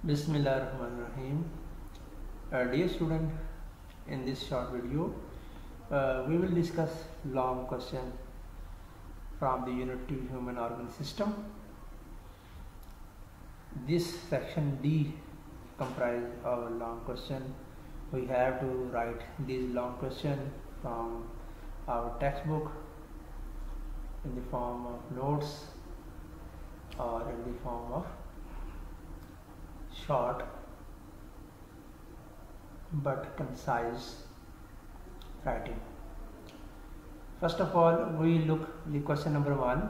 Bismillahirrahmanirrahim. Dear student, in this short video, we will discuss long question from the Unit 2 Human Organ System. This section D comprises of a long question. We have to write these long question from our textbook in the form of notes or in the form of short but concise writing. First of all, we look the question number 1.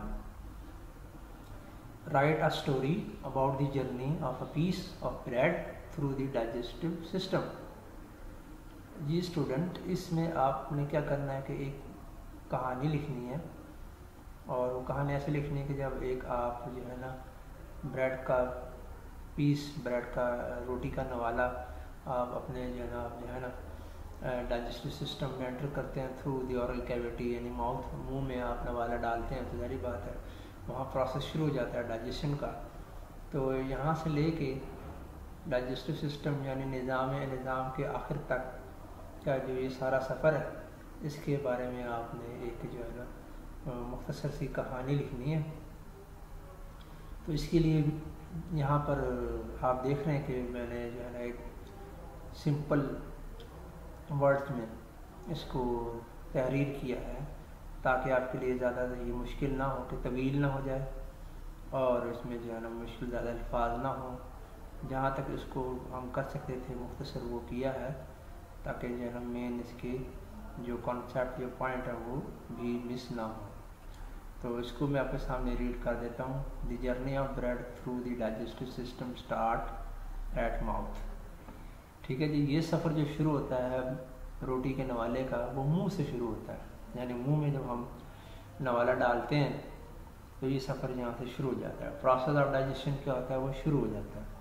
Write a story about the journey of a piece of bread through the digestive system. जी student, इसमें आपने क्या करना है कि एक कहानी लिखनी है, और वो कहानी ऐसे लिखनी है कि जब एक आप जो है ना ब्रेड का पीस, ब्रेड का रोटी का नवाला आप अपने जो है ना डाइजेस्टिव सिस्टम में एंटर करते हैं थ्रू द ओरल कैविटी, यानी माउथ, मुंह में आप नवाला डालते हैं तो जारी बात है वहाँ प्रोसेस शुरू हो जाता है डाइजेशन का। तो यहाँ से लेके डाइजेस्टिव सिस्टम यानी निज़ाम के आखिर तक का जो ये सारा सफ़र है, इसके बारे में आपने एक जो है ना मुख्तसर सी कहानी लिखनी है। तो इसके लिए यहाँ पर आप देख रहे हैं कि मैंने जो है ना एक सिंपल वर्ड्स में इसको तहरीर किया है ताकि आपके लिए ज़्यादा ये मुश्किल ना हो कि तवील ना हो जाए, और इसमें जो है ना मुश्किल ज़्यादा अल्फाज ना हो। जहाँ तक इसको हम कर सकते थे मुख्तसर वो किया है, ताकि जो है ना मेन इसके जो कॉन्सेप्ट या पॉइंट है वो भी मिस ना हो। तो इसको मैं आपके सामने रीड कर देता हूँ। The journey of bread through the digestive system start at mouth. ठीक है जी, ये सफ़र जो शुरू होता है रोटी के नवाले का, वो मुंह से शुरू होता है, यानी मुंह में जब हम नवाला डालते हैं तो ये सफ़र यहाँ से शुरू हो जाता है। प्रोसेस ऑफ डाइजेशन क्या होता है, वो शुरू हो जाता है।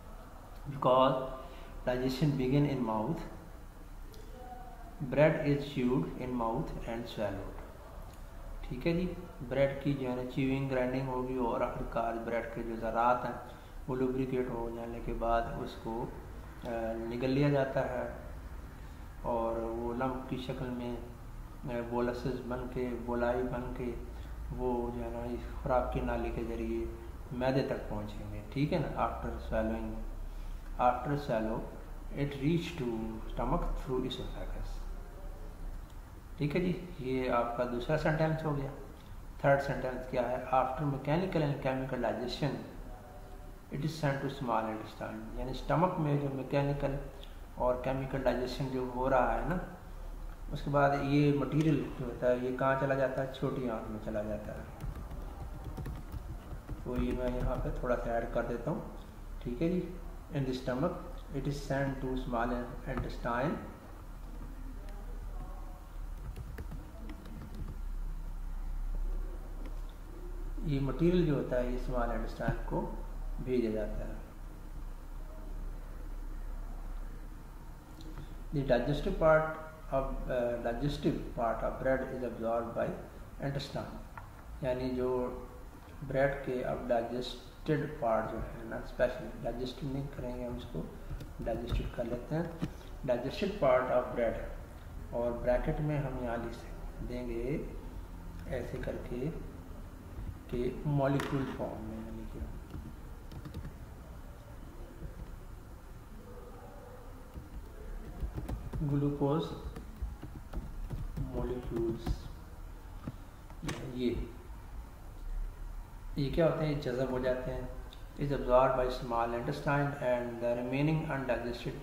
Because digestion begin in mouth, bread is chewed in mouth and swallowed. ठीक है जी, ब्रेड की जो है ना च्यूइंग, ग्राइंडिंग होगी और आखिरकार ब्रेड के जो ज़रात हैं वो लुब्रिकेट हो जाने के बाद उसको निगल लिया जाता है, और वो लम्प की शक्ल में बोलसेस बन के, बोलाई बन के वो जो है ना इस खुराक की नाली के ज़रिए मैदे तक पहुँचेंगे। ठीक है ना। After swallow it reach to stomach through oesophagus. ठीक है जी, ये आपका दूसरा सेंटेंस हो गया। थर्ड सेंटेंस क्या है, after mechanical and chemical digestion it is sent to small intestine. यानी स्टमक में जो मैकेनिकल और केमिकल डाइजेशन जो हो रहा है ना, उसके बाद ये मटेरियल जो होता है ये कहाँ चला जाता है, छोटी आंत में चला जाता है। तो ये मैं यहाँ पे थोड़ा सा ऐड कर देता हूँ। ठीक है जी, in the stomach it is sent to small intestine ये मटेरियल जो होता है ये स्मॉल इंटेस्टाइन को भेजा जाता है। The digestive part of bread is absorb by intestine. यानी जो ब्रेड के अब डाइजेस्टेड पार्ट जो है ना, स्पेशली डाइजेस्टिव नहीं करेंगे हम, इसको डाइजेस्टेड कर लेते हैं। डाइजेस्टेड पार्ट ऑफ ब्रेड, और ब्रैकेट में हम यहाँ लिख देंगे ऐसे करके कि मॉलिक्यूल फॉर्म में, यानी कि ग्लूकोज मॉलिक्यूल्स, ये क्या होते हैं, जज़ब हो जाते हैं। Is absorb by small intestine and the remaining undigested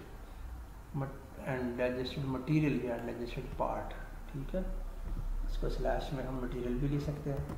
material या अनडाइजेस्टेड पार्ट। ठीक है, इसको स्लैश में हम मटेरियल भी लिख सकते हैं।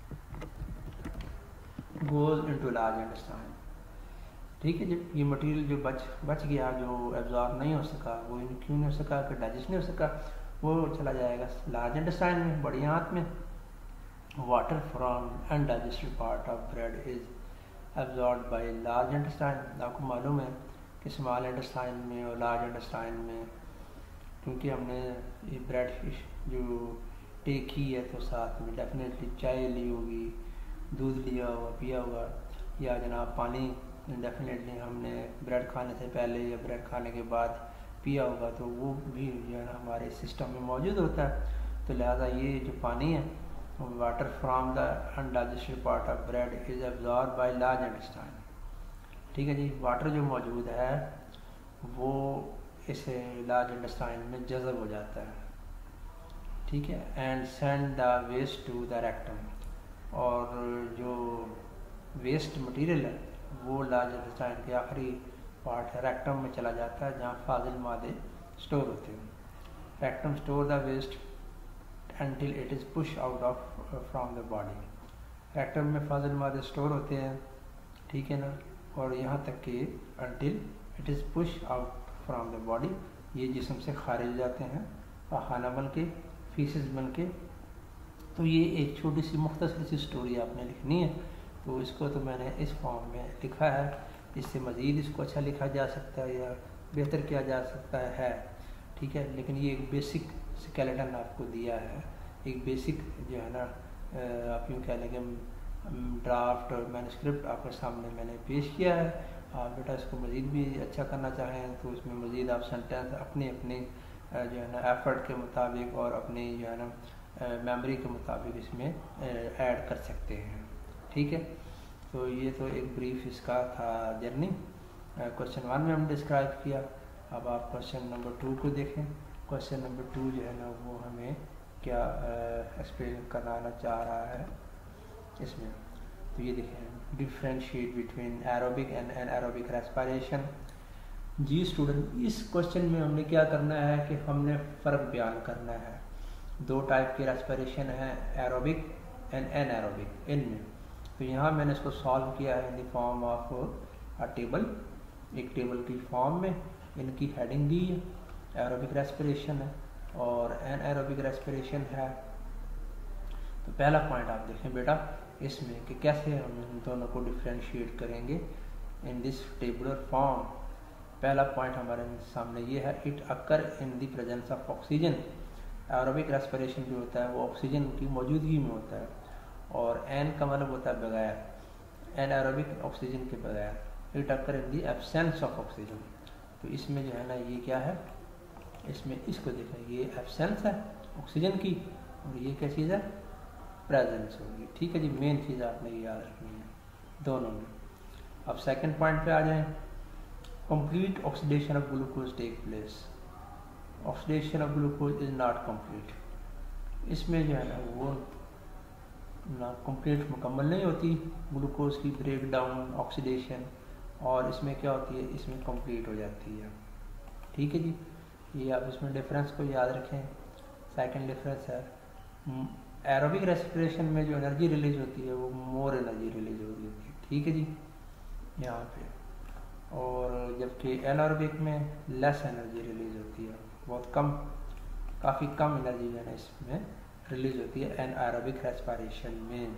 Goes into large intestine. ठीक है, जब ये मटेरियल जो बच गया, जो एब्जॉर्ब नहीं हो सका, वो क्यों नहीं हो सका, कि डाइजेस्ट नहीं हो सका, वो चला जाएगा लार्ज इंटेस्टाइन में, बड़ी आंत में। Water from undigested part of bread is absorb by large intestine. आपको मालूम है कि स्मॉल इंटेस्टाइन में और लार्ज इंटेस्टाइन में, क्योंकि हमने ये ब्रेड जो टेक की है तो साथ में डेफिनेटली चाय ली होगी, दूध लिया हुआ, पिया हुआ, या जनाब पानी डेफिनेटली हमने ब्रेड खाने से पहले या ब्रेड खाने के बाद पिया होगा तो वो भी जो है ना हमारे सिस्टम में मौजूद होता है। तो लिहाजा ये जो पानी है water from the undigested part of bread is absorb by large intestine. ठीक है जी, वाटर जो मौजूद है वो इस लार्ज इंटेस्टाइन में जज़ब हो जाता है। ठीक है, and send the waste to the rectum, और जो वेस्ट मटेरियल है वो लार्ज इंटेस्टाइन के आखिरी पार्ट है रेक्टम में चला जाता है जहाँ फाजिल मादे स्टोर होते हैं। Rectum store the waste until it is pushed out of from the body। Rectum में फाजिल मादे स्टोर होते हैं, ठीक है ना, और यहाँ तक कि until it is pushed out from the body, ये जिस्म से खारिज हो जाते हैं खाना बन के, फीसिस बन के। तो ये एक छोटी सी मुख्तसर सी स्टोरी आपने लिखनी है, तो इसको तो मैंने इस फॉर्म में लिखा है। इससे मज़ीद इसको अच्छा लिखा जा सकता है या बेहतर किया जा सकता है, ठीक है, लेकिन ये एक बेसिक स्केलेटन आपको दिया है, एक बेसिक जो है ना आप यूँ कह लेंगे ड्राफ्ट और मैन्युस्क्रिप्ट आपके सामने मैंने पेश किया है। आप बेटा इसको मज़ीद भी अच्छा करना चाहें तो इसमें मज़ीद आप सेंटेंस अपने अपने जो है ना एफ़र्ट के मुताबिक और अपनी जो है ना मेमोरी के मुताबिक इसमें ऐड कर सकते हैं। ठीक है, तो ये तो एक ब्रीफ इसका था जर्नी। क्वेश्चन 1 में हमने डिस्क्राइब किया। अब आप क्वेश्चन नंबर 2 को देखें। क्वेश्चन नंबर 2 जो है ना वो हमें क्या एक्सप्लेन कराना चाह रहा है इसमें। तो ये देखें, differentiate between aerobic and anaerobic respiration. जी स्टूडेंट, इस क्वेश्चन में हमने क्या करना है कि हमने फ़र्क बयान करना है। दो टाइप की रेस्पिरेशन है, एरोबिक एंड एनारोबिक इनमें। तो यहाँ मैंने इसको सॉल्व किया है in the form of a table, एक टेबल की फॉर्म में। इनकी हेडिंग दी है, एरोबिक रेस्पिरेशन है और एनारोबिक रेस्पिरेशन है। तो पहला पॉइंट आप देखें बेटा इसमें कि कैसे हम इन दोनों को डिफ्रेंशिएट करेंगे इन दिस टेबुलर फॉर्म। पहला पॉइंट हमारे सामने ये है, it occur in the presence of oxygen. Aerobic respiration जो होता है वो ऑक्सीजन की मौजूदगी में होता है, और एन का मतलब होता है बगैर, एनारोबिक ऑक्सीजन के बगैर। It occur in the absence of oxygen. तो इसमें जो है ना ये क्या है, इसमें इसको देखें, ये एब्सेंस है ऑक्सीजन की और ये क्या चीज़ है, प्रेजेंस होगी। ठीक है जी, मेन चीज़ आपने ये याद रखनी है दोनों में। अब सेकंड पॉइंट पे आ जाएं, complete oxidation of glucose take place. Oxidation of glucose is not complete. इसमें जो है ना वो ना कंप्लीट मुकम्मल नहीं होती ग्लूकोज की ब्रेक डाउन ऑक्सीडेशन, और इसमें क्या होती है, इसमें कंप्लीट हो जाती है। ठीक है जी, ये आप इसमें डिफरेंस को याद रखें। सेकंड डिफरेंस है, एरोबिक रेस्पिरेशन में जो एनर्जी रिलीज होती है वो मोर एनर्जी रिलीज होती है। ठीक है जी यहाँ पे, और जबकि एनारोबिक में लेस एनर्जी रिलीज होती है, बहुत कम, काफ़ी कम एनर्जी जो है इसमें रिलीज होती है एनारोबिक रेस्पिरेशन में।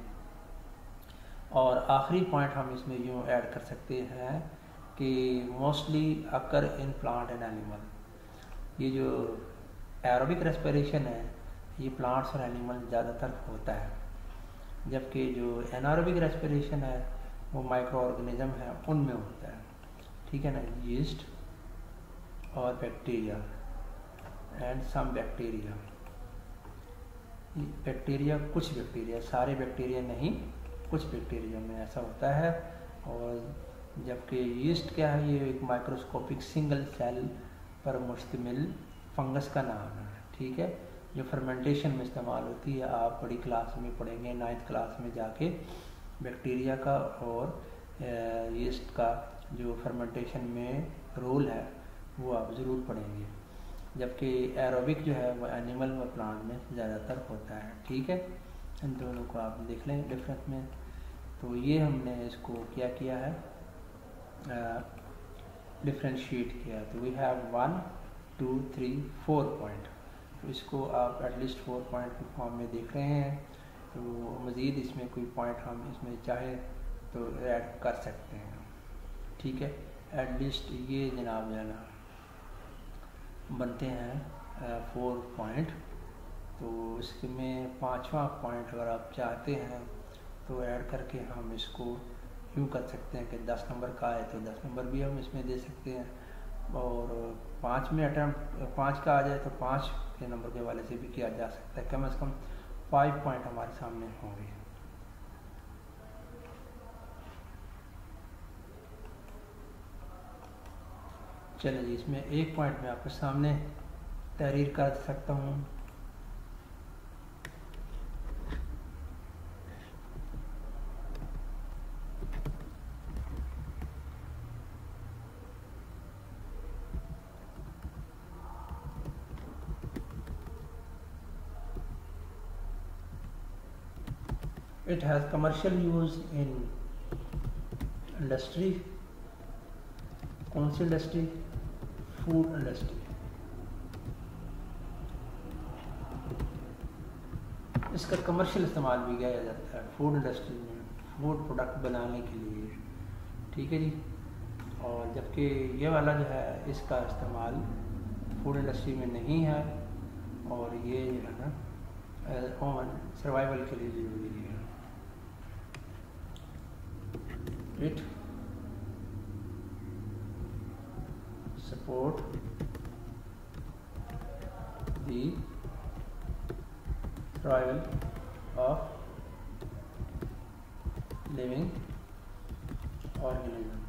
और आखिरी पॉइंट हम इसमें यूँ ऐड कर सकते हैं कि mostly occur in plant and animal. ये जो एरोबिक रेस्पिरेशन है ये प्लांट्स और एनिमल ज़्यादातर होता है, जबकि जो एनारोबिक रेस्पिरेशन है वो माइक्रो ऑर्गेनिज्म है उनमें होता है। ठीक है ना, यीस्ट और bacteria and some bacteria. Bacteria, कुछ बैक्टीरिया, सारे बैक्टीरिया नहीं, कुछ बैक्टीरिया में ऐसा होता है। और जबकि यीस्ट क्या है, ये एक माइक्रोस्कोपिक सिंगल सेल पर मुश्तमिल फंगस का नाम है। ठीक है, जो फर्मेंटेशन में इस्तेमाल होती है। आप बड़ी क्लास में पढ़ेंगे, 9th क्लास में जाके बैक्टीरिया का और यीस्ट का जो फर्मेंटेशन में रोल है वो आप ज़रूर पढ़ेंगे। जबकि एरोबिक जो है वो एनिमल और प्लांट में ज़्यादातर होता है। ठीक है, इन दोनों को आप देख लें डिफरेंस में। तो ये हमने इसको क्या किया है, डिफ्रेंशिएट किया। तो वी हैव 1 2 3 4 पॉइंट। तो इसको आप एटलीस्ट 4 पॉइंट की फॉर्म में देख रहे हैं। तो मज़ीद इसमें कोई पॉइंट हम इसमें चाहे तो ऐड कर सकते हैं। ठीक है, एटलीस्ट ये जनाब जो है ना बनते हैं 4 पॉइंट। तो इसमें 5वां पॉइंट अगर आप चाहते हैं तो ऐड करके हम इसको यूँ कर सकते हैं कि 10 नंबर का है तो 10 नंबर भी हम इसमें दे सकते हैं, और 5 में अटैम्प्ट 5 का आ जाए तो 5 के नंबर के वाले से भी किया जा सकता है। कम से कम 5 पॉइंट हमारे सामने होंगे। चलिए जी, इसमें एक पॉइंट में आपके सामने तहरीर कर सकता हूँ। It has commercial use in industry. कौन सी इंडस्ट्री? Food industry. इसका कमर्शियल इस्तेमाल भी किया जाता है फूड इंडस्ट्री में, फूड प्रोडक्ट बनाने के लिए, ठीक है जी। और जबकि ये वाला जो है इसका इस्तेमाल फूड इंडस्ट्री में नहीं है, और ये जो है ना ह्यूमन सर्वाइवल के लिए ज़रूरी है। It support the survival of living organism।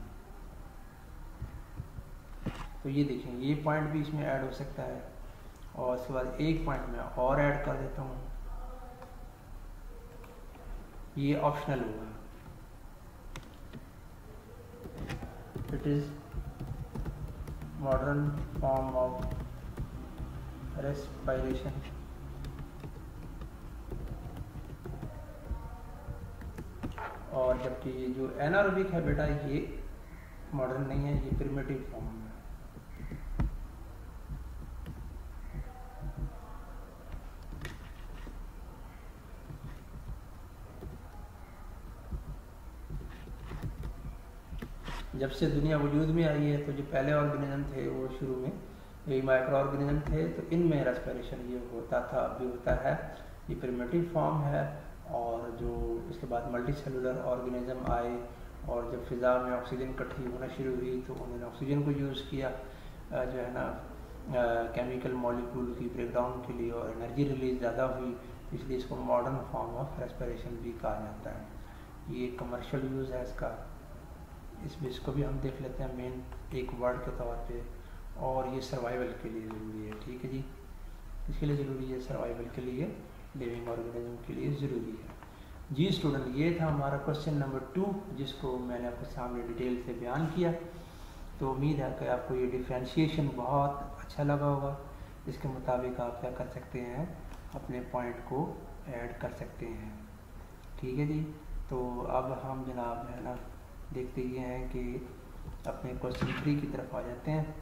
तो ये देखें, ये पॉइंट भी इसमें ऐड हो सकता है, और उसके बाद एक पॉइंट में और ऐड कर देता हूँ, ये ऑप्शनल होगा। It is modern form of respiration। और जबकि ये जो एनारोबिक है बेटा, ये मॉडर्न नहीं है, ये प्रिमिटिव फॉर्म है। जब से दुनिया वजूद में आई है, तो जो पहले ऑर्गेनिज्म थे वो शुरू में ये माइक्रो ऑर्गेनिज्म थे, तो इनमें रेस्पिरेशन ये होता था, अभी होता है। ये प्रिमिटिव फॉर्म है। और जो इसके बाद मल्टी सेलुलर ऑर्गेनिज्म आए, और जब फिज़ा में ऑक्सीजन इकट्ठी होना शुरू हुई तो उन्होंने ऑक्सीजन को यूज़ किया जो है ना केमिकल मॉलिक्यूल की ब्रेकडाउन के लिए, और एनर्जी रिलीज ज़्यादा हुई, इसलिए इसको मॉडर्न फॉर्म ऑफ रेस्पिरेशन भी कहा जाता है। ये कमर्शियल यूज़ है इसका, इसको भी हम देख लेते हैं मेन एक वर्ड के तौर पे। और ये सर्वाइवल के लिए ज़रूरी है, ठीक है जी। इसके लिए ज़रूरी है, सर्वाइवल के लिए, लिविंग ऑर्गेनिज्म के लिए ज़रूरी है जी। स्टूडेंट, ये था हमारा क्वेश्चन नंबर 2, जिसको मैंने आपके सामने डिटेल से बयान किया। तो उम्मीद है कि आपको ये डिफ्रेंशिएशन बहुत अच्छा लगा होगा। इसके मुताबिक आप क्या कर सकते हैं, अपने पॉइंट को ऐड कर सकते हैं, ठीक है जी। तो अब हम जनाब है ना देखते ये हैं कि अपने क्वेश्चन 3 की तरफ आ जाते हैं।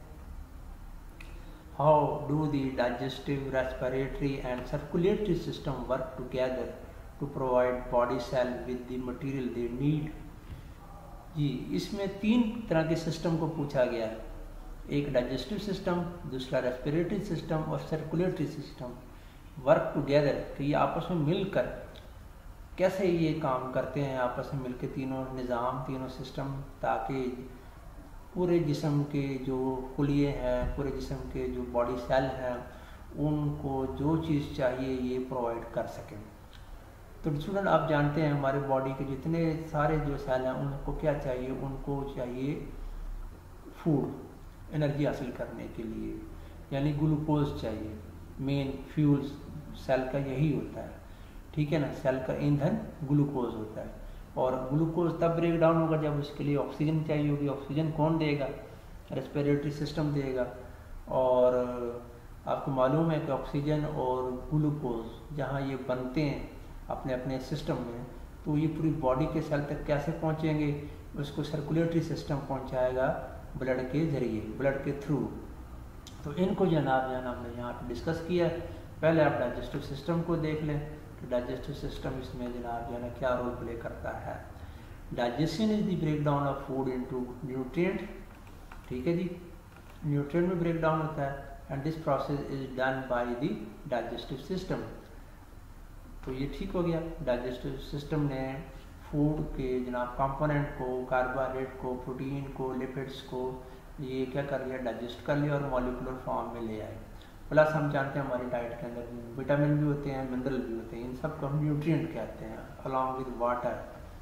How do the digestive, respiratory and circulatory system work together to provide body cell with the material they need. जी, इसमें 3 तरह के सिस्टम को पूछा गया है। एक डाइजेस्टिव सिस्टम, दूसरा रेस्पिरेटरी सिस्टम और सर्कुलेटरी सिस्टम वर्क टुगेदर, कि ये आपस में मिलकर कैसे ये काम करते हैं, आपस में मिलकर तीनों निज़ाम, तीनों सिस्टम, ताकि पूरे जिस्म के जो कुलिये हैं, पूरे जिस्म के जो बॉडी सेल हैं, उनको जो चीज़ चाहिए ये प्रोवाइड कर सकें। तो स्टूडेंट, आप जानते हैं हमारे बॉडी के जितने सारे जो सेल हैं उनको क्या चाहिए, उनको चाहिए फूड, एनर्जी हासिल करने के लिए, यानी ग्लूकोज चाहिए। मेन फ्यूल सेल का यही होता है, ठीक है ना। सेल का ईंधन ग्लूकोज होता है, और ग्लूकोज तब ब्रेक डाउन होगा जब उसके लिए ऑक्सीजन चाहिए होगी। ऑक्सीजन कौन देगा? रेस्पिरेटरी सिस्टम देगा। और आपको मालूम है कि ऑक्सीजन और ग्लूकोज जहाँ ये बनते हैं अपने अपने सिस्टम में, तो ये पूरी बॉडी के सेल तक कैसे पहुँचेंगे? उसको सर्कुलेटरी सिस्टम पहुँचाएगा ब्लड के ज़रिए, ब्लड के थ्रू। तो इनको जनाब हमने यहाँ पर डिस्कस किया। पहले आप डाइजेस्टिव सिस्टम को देख लें। तो डाइजेस्टिव सिस्टम इसमें जनाब क्या रोल प्ले करता है। Digestion is the break down of food into nutrient, ठीक है जी। न्यूट्रिएंट में ब्रेक डाउन होता है, and this process is done by the digestive system. तो ये ठीक हो गया, डाइजेस्टिव सिस्टम ने फूड के जनाब कंपोनेंट को, कार्बोहाइड्रेट को, प्रोटीन को, लिपिड्स को ये क्या कर लिया, डाइजेस्ट कर लिया और मॉलिकुलर फॉर्म में ले आए। प्लस हम जानते हैं हमारी डाइट के अंदर विटामिन भी होते हैं, मिनरल भी होते हैं, इन सब को हम न्यूट्रिएंट कहते हैं अलॉन्ग विद वाटर।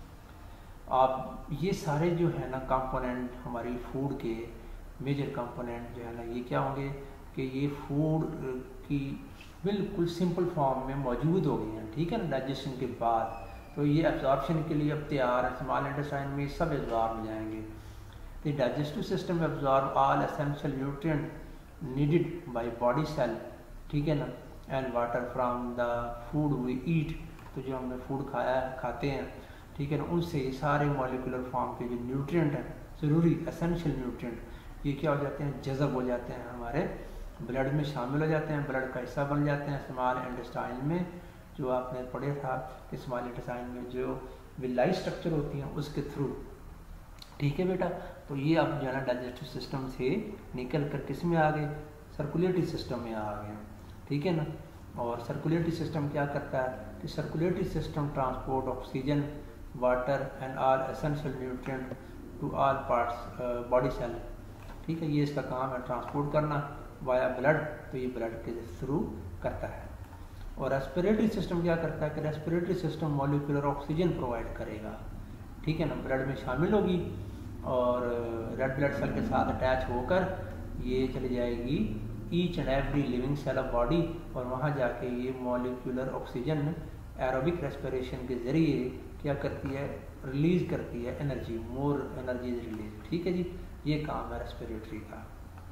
आप ये सारे जो है ना कंपोनेंट हमारी फूड के मेजर कंपोनेंट जो है ना ये क्या होंगे कि ये फूड की बिल्कुल सिंपल फॉर्म में मौजूद हो गए हैं, ठीक है ना, डाइजेशन के बाद। तो ये एब्जॉर्प्शन के लिए अब तैयार है, स्मॉल इंटेस्टाइन में सब एब्जॉर्ब हो जाएंगे। The digestive system absorb all essential nutrient needed by body cell, ठीक है ना, and water from the food we eat, तो जो हमने फूड खाते हैं, ठीक है ना, उनसे ये सारे मॉलिकुलर फॉर्म के जो न्यूट्रिएंट हैं, ज़रूरी एसेंशियल न्यूट्रिएंट, ये क्या हो जाते हैं, जज़ब हो जाते हैं, हमारे ब्लड में शामिल हो जाते हैं, ब्लड का हिस्सा बन जाते हैं स्मॉल इंटेस्टाइन में। जो आपने पढ़े था कि स्मॉल इंटेस्टाइन में जो विलाई स्ट्रक्चर होती हैं उसके थ्रू, ठीक है बेटा। तो ये अब जो है ना डाइजेस्टिव सिस्टम से निकल कर किस में आ गए, सर्कुलेटरी सिस्टम में आ गए, ठीक है ना। और सर्कुलेटरी सिस्टम क्या करता है कि circulatory system transport oxygen, water and all essential nutrient to all parts body cell, ठीक है, ये इसका काम है ट्रांसपोर्ट करना वाया ब्लड, तो ये ब्लड के थ्रू करता है। और रेस्पिरेटरी सिस्टम क्या करता है कि respiratory system molecular oxygen provide करेगा, ठीक है ना, ब्लड में शामिल होगी और रेड ब्लड सेल के साथ अटैच होकर ये चली जाएगी each and every living cell of body, और वहाँ जाके ये मॉलिक्यूलर ऑक्सीजन एरोबिक रेस्पिरेशन के ज़रिए क्या करती है, रिलीज करती है एनर्जी, मोर एनर्जी रिलीज, ठीक है जी। ये काम है रेस्पिरेटरी का।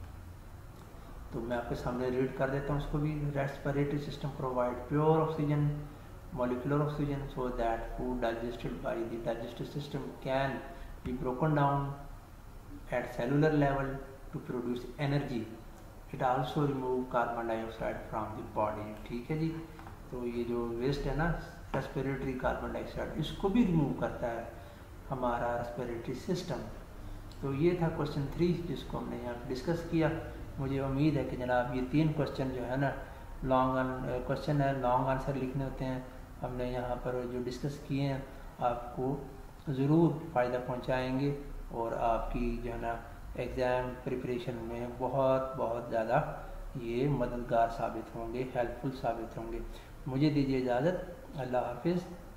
तो मैं आपके सामने रीड कर देता हूँ इसको भी। Respiratory system provide pure oxygen, molecular oxygen, so that food digested by the digestive system can be broken down at cellular level to produce energy. It also remove carbon dioxide from the body, ठीक है जी। तो ये जो waste है ना respiratory carbon dioxide, इसको भी remove करता है हमारा रेस्पिरेटरी सिस्टम। तो ये था क्वेश्चन 3 जिसको हमने यहाँ डिस्कस किया। मुझे उम्मीद है कि जनाब ये 3 क्वेश्चन जो है ना लॉन्ग क्वेश्चन है, लॉन्ग आंसर लिखने होते हैं, हमने यहाँ पर जो डिस्कस किए हैं आपको ज़रूर फ़ायदा पहुँचाएंगे और आपकी जो है ना एग्ज़ाम प्रिपरेशन में बहुत बहुत ज़्यादा ये मददगार साबित होंगे, हेल्पफुल साबित होंगे। मुझे दीजिए इजाज़त, अल्लाह हाफिज़।